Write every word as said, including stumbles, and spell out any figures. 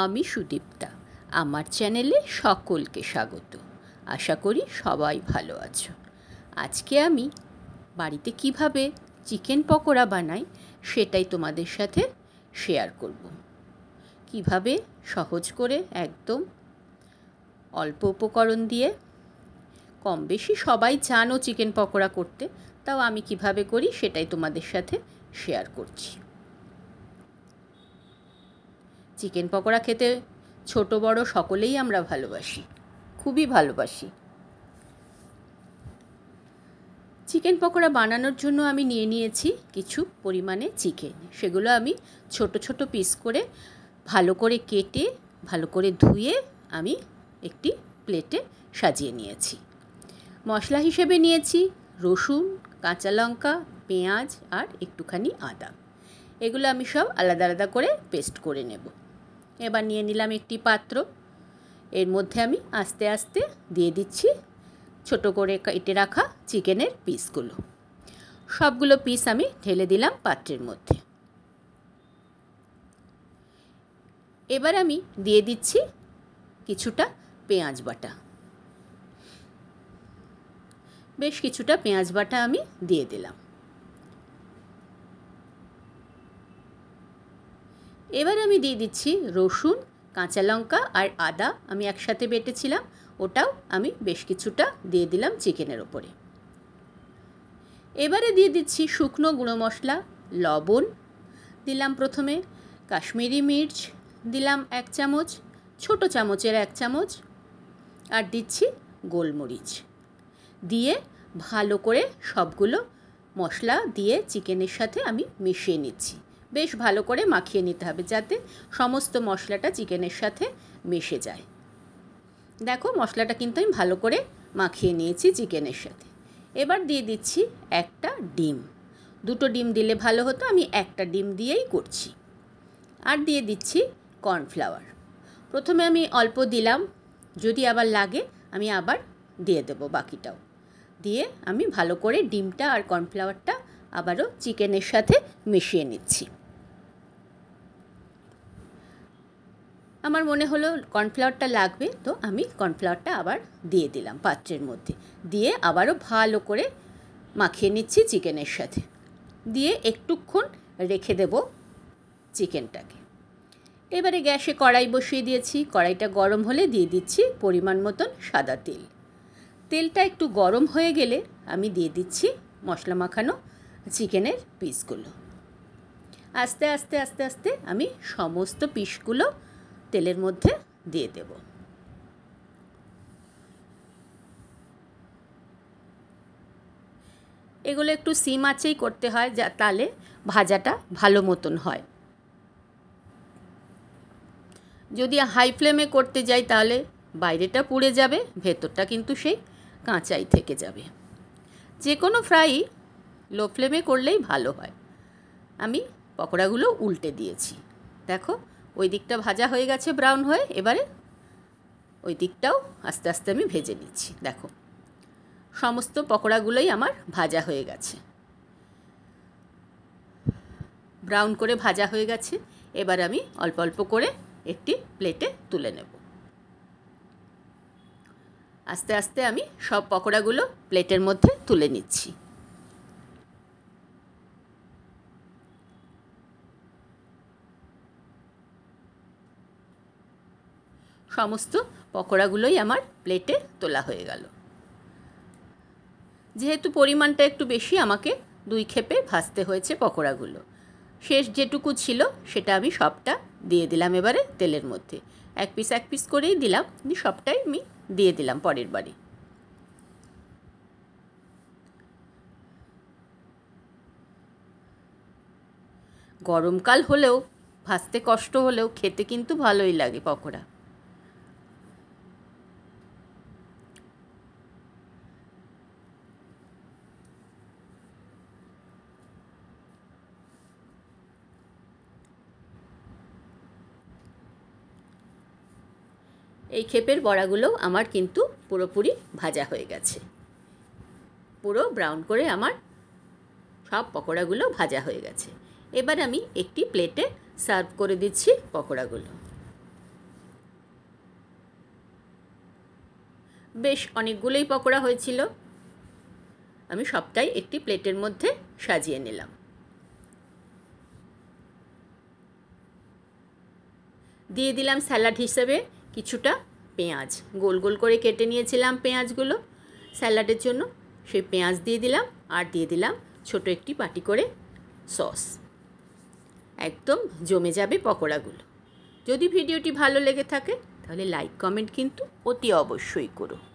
আমি সুদীপ্তা। আমার চ্যানেলে সকলকে স্বাগত। আশা করি সবাই ভালো আছো। আজকে আমি বাড়িতে কিভাবে চিকেন পকোড়া বানাই সেটাই তোমাদের সাথে শেয়ার করব। কিভাবে সহজ করে একদম অল্প উপকরণ দিয়ে, কম বেশি সবাই জানো চিকেন পকোড়া করতে, তাও আমি কিভাবে করি সেটাই তোমাদের সাথে শেয়ার করছি। চিকেন পকোড়া খেতে ছোট বড় সকলেই আমরা ভালোবাসি, খুবই ভালোবাসি। চিকেন পকোড়া বানানোর জন্য আমি নিয়ে নিয়েছি কিছু পরিমাণে চিকেন। সেগুলো আমি ছোট ছোট পিস করে ভালো করে কেটে ভালো করে ধুয়ে আমি একটি প্লেটে সাজিয়ে নিয়েছি। মশলা হিসেবে নিয়েছি রসুন, কাঁচা লঙ্কা, পেঁয়াজ আর একটুখানি আদা। এগুলো আমি সব আলাদা আলাদা করে পেস্ট করে নেব। এবার নিয়ে নিলাম একটি পাত্র। এর মধ্যে আমি আস্তে আস্তে দিয়ে দিচ্ছি ছোট করে কেটে রাখা চিকেনের পিসগুলো। সবগুলো পিস আমি ঢেলে দিলাম পাত্রের মধ্যে। এবার আমি দিয়ে দিচ্ছি কিছুটা পেঁয়াজ বাটা। বেশ কিছুটা পেঁয়াজ বাটা আমি দিয়ে দিলাম। এবার আমি দিয়ে দিচ্ছি রসুন, কাঁচা লঙ্কা আর আদা আমি একসাথে বেটেছিলাম, ওটাও আমি বেশ কিছুটা দিয়ে দিলাম চিকেনের ওপরে। এবারে দিয়ে দিচ্ছি শুকনো গুঁড়ো মশলা, লবণ দিলাম, প্রথমে কাশ্মীরি মির্চ দিলাম এক চামচ, ছোট চামচের এক চামচ, আর দিচ্ছি গোলমরিচ। দিয়ে ভালো করে সবগুলো মশলা দিয়ে চিকেনের সাথে আমি মিশিয়ে নিচ্ছি। বেশ ভালো করে মাখিয়ে নিতে হবে যাতে সমস্ত মশলাটা চিকেনের সাথে মিশে যায়। দেখো মশলাটা কিন্তু আমি ভালো করে মাখিয়ে নিয়েছি চিকেনের সাথে। এবার দিয়ে দিচ্ছি একটা ডিম। দুটো ডিম দিলে ভালো হতো, আমি একটা ডিম দিয়েই করছি। আর দিয়ে দিচ্ছি কর্নফ্লাওয়ার। প্রথমে আমি অল্প দিলাম, যদি আবার লাগে আমি আবার দিয়ে দেব বাকিটাও। দিয়ে আমি ভালো করে ডিমটা আর কর্নফ্লাওয়ারটা আবারও চিকেনের সাথে মিশিয়ে নিচ্ছি। আমার মনে হলো কর্নফ্লাওয়ারটা লাগবে, তো আমি কর্নফ্লাওয়ারটা আবার দিয়ে দিলাম পাত্রের মধ্যে। দিয়ে আবারও ভালো করে মাখিয়ে নিচ্ছি চিকেনের সাথে। দিয়ে একটুক্ষণ রেখে দেব চিকেনটাকে। এবারে গ্যাসে কড়াই বসিয়ে দিয়েছি। কড়াইটা গরম হলে দিয়ে দিচ্ছি পরিমাণ মতন সাদা তেল। তেলটা একটু গরম হয়ে গেলে আমি দিয়ে দিচ্ছি মশলা মাখানো চিকেনের পিসগুলো। আস্তে আস্তে আস্তে আস্তে আমি সমস্ত পিসগুলো তেলের মধ্যে দিয়ে দেব। এগুলো একটু সিম আঁচেই করতে হয়, যা তাহলে ভাজাটা ভালো মতন হয়। যদি হাই ফ্লেমে করতে যাই তাহলে বাইরেটা পুড়ে যাবে, ভেতরটা কিন্তু সেই কাঁচাই থেকে যাবে। যে কোনো ফ্রাই লো ফ্লেমে করলেই ভালো হয়। আমি পকোড়াগুলো উল্টে দিয়েছি। দেখো ওই দিকটা ভাজা হয়ে গেছে ব্রাউন হয়ে, এবারে ওই দিকটাও আস্তে আস্তে আমি ভেজে নিচ্ছি। দেখো সমস্ত পকোড়াগুলোই আমার ভাজা হয়ে গেছে, ব্রাউন করে ভাজা হয়ে গেছে। এবার আমি অল্প অল্প করে একটি প্লেটে তুলে নেব। আস্তে আস্তে আমি সব পকোড়াগুলো প্লেটের মধ্যে তুলে নিচ্ছি। সমস্ত পকোড়াগুলোই আমার প্লেটে তোলা হয়ে গেল। যেহেতু পরিমাণটা একটু বেশি, আমাকে দুই খেপে ভাজতে হয়েছে পকোড়াগুলো। শেষ যেটুকু ছিল সেটা আমি সবটা দিয়ে দিলাম এবারে তেলের মধ্যে। এক পিস এক পিস করেই দিলাম, সবটাই আমি দিয়ে দিলাম পরের বারে। গরমকাল হলেও ভাজতে কষ্ট হলেও খেতে কিন্তু ভালোই লাগে পকোড়া। এই খেপের বড়াগুলো আমার কিন্তু পুরোপুরি ভাজা হয়ে গেছে। পুরো ব্রাউন করে আমার সব পকোড়াগুলো ভাজা হয়ে গেছে। এবার আমি একটি প্লেটে সার্ভ করে দিচ্ছি পকোড়াগুলো। বেশ অনেকগুলোই পকোড়া হয়েছিল। আমি সবটাই একটি প্লেটের মধ্যে সাজিয়ে নিলাম। দিয়ে দিলাম স্যালাড হিসেবে কিছুটা পেঁয়াজ, গোল গোল করে কেটে নিয়েছিলাম পেঁয়াজগুলো স্যালাডের জন্য, সেই পেঁয়াজ দিয়ে দিলাম। আর দিয়ে দিলাম ছোট একটি বাটি করে সস। একদম জমে যাবে পকোড়াগুলো। যদি ভিডিওটি ভালো লেগে থাকে তাহলে লাইক কমেন্ট কিন্তু অতি অবশ্যই করো।